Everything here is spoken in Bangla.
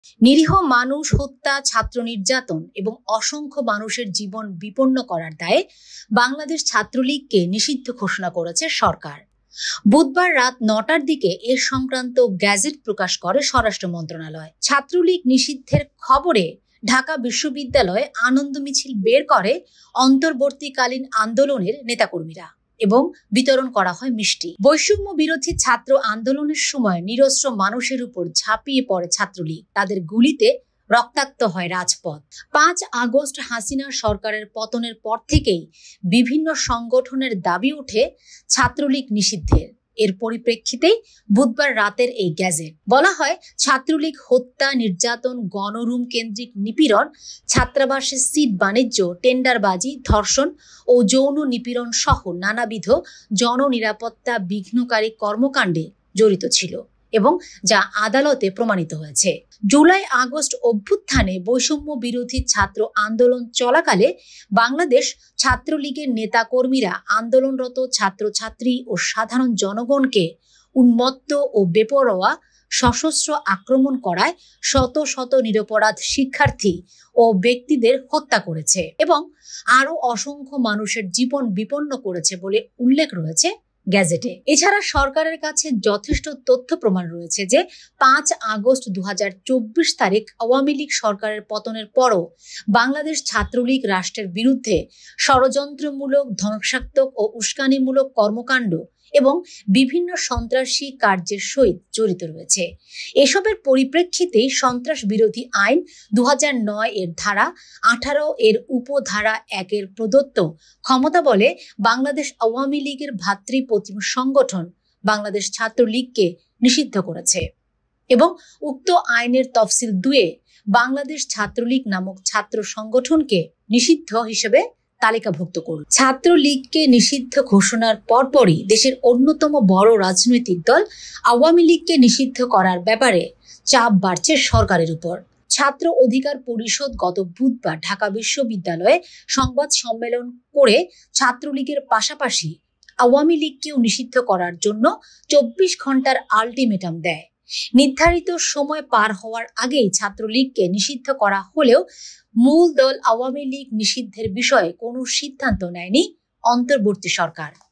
নিরীহ মানুষ হত্যা, ছাত্র নির্যাতন এবং অসংখ্য মানুষের জীবন বিপন্ন করার দায়ে বাংলাদেশ ছাত্রলীগকে নিষিদ্ধ ঘোষণা করেছে সরকার। বুধবার রাত ৯টার দিকে এ সংক্রান্ত গ্যাজেট প্রকাশ করে স্বরাষ্ট্র মন্ত্রণালয়। ছাত্রলীগ নিষিদ্ধের খবরে ঢাকা বিশ্ববিদ্যালয়ে আনন্দ মিছিল বের করে অন্তর্বর্তীকালীন আন্দোলনের নেতাকর্মীরা এবং বিতরণ করা হয় মিষ্টি। বৈষম্য বিরোধী ছাত্র আন্দোলনের সময় নিরস্ত্র মানুষের উপর ঝাঁপিয়ে পড়ে ছাত্রলীগ। তাদের গুলিতে রক্তাক্ত হয় রাজপথ। ৫ আগস্ট হাসিনা সরকারের পতনের পর থেকেই বিভিন্ন সংগঠনের দাবি উঠে ছাত্রলীগ নিষিদ্ধের। এর পরিপ্রেক্ষিতেই বুধবার রাতের এই গ্যাজেট। বলা হয়, ছাত্রলীগ হত্যা, নির্যাতন, গণরুম কেন্দ্রিক নিপীড়ন, ছাত্রাবাসের সিট বাণিজ্য, টেন্ডারবাজি, ধর্ষণ ও যৌন নিপীড়ন সহ নানাবিধ জননিরাপত্তা বিঘ্নকারী কর্মকাণ্ডে জড়িত ছিল এবং যা আদালতে প্রমাণিত হয়েছে। জুলাই আগস্ট অভ্যুত্থানে বৈষম্য বিরোধী ছাত্র আন্দোলন চলাকালে বাংলাদেশ ছাত্রলীগের নেতাকর্মীরা আন্দোলনরত ছাত্রছাত্রী ও সাধারণ জনগণকে উন্মত্ত ও বেপরোয়া সশস্ত্র আক্রমণ করায় শত শত নিরপরাধ শিক্ষার্থী ও ব্যক্তিদের হত্যা করেছে এবং আরো অসংখ্য মানুষের জীবন বিপন্ন করেছে বলে উল্লেখ রয়েছে গ্যাজেটে। এছাড়া সরকারের কাছে যথেষ্ট তথ্য প্রমাণ রয়েছে যে ৫ আগস্ট ২০২৪ তারিখ আওয়ামী লীগ সরকারের পতনের পরও বাংলাদেশ ছাত্রলীগ রাষ্ট্রের বিরুদ্ধে ষড়যন্ত্রমূলক, ধ্বংসাত্মক ও উস্কানিমূলক কর্মকাণ্ড এবং বিভিন্ন সন্ত্রাসী কার্যের সহিত জড়িত রয়েছে। এসবের পরিপ্রেক্ষিতেই সন্ত্রাস বিরোধী আইন ২০০৯ এর ধারা ১৮ এর উপধারা ১ এর প্রদত্ত ক্ষমতা বলে বাংলাদেশ আওয়ামী লীগের ভাতৃপ্রতিম সংগঠন বাংলাদেশ ছাত্রলীগকে নিষিদ্ধ করেছে এবং উক্ত আইনের তফসিল ২ বাংলাদেশ ছাত্রলীগ নামক ছাত্র সংগঠনকে নিষিদ্ধ হিসেবে তালিকাভুক্ত করল। ছাত্রলীগকে নিষিদ্ধ ঘোষণার পরপরই দেশের অন্যতম বড় রাজনৈতিক দল আওয়ামী লীগকে নিষিদ্ধ করার ব্যাপারে চাপ বাড়ছে সরকারের উপর। ছাত্র অধিকার পরিষদ গত বুধবার ঢাকা বিশ্ববিদ্যালয়ে সংবাদ সম্মেলন করে ছাত্রলীগের পাশাপাশি আওয়ামী লীগকেও নিষিদ্ধ করার জন্য ২৪ ঘন্টার আলটিমেটাম দেয়। নির্ধারিত সময় পার হওয়ার আগেই ছাত্রলীগকে নিষিদ্ধ করা হলেও মূল দল আওয়ামী লীগ নিষিদ্ধের বিষয়ে কোনো সিদ্ধান্ত নেয়নি অন্তর্বর্তী সরকার।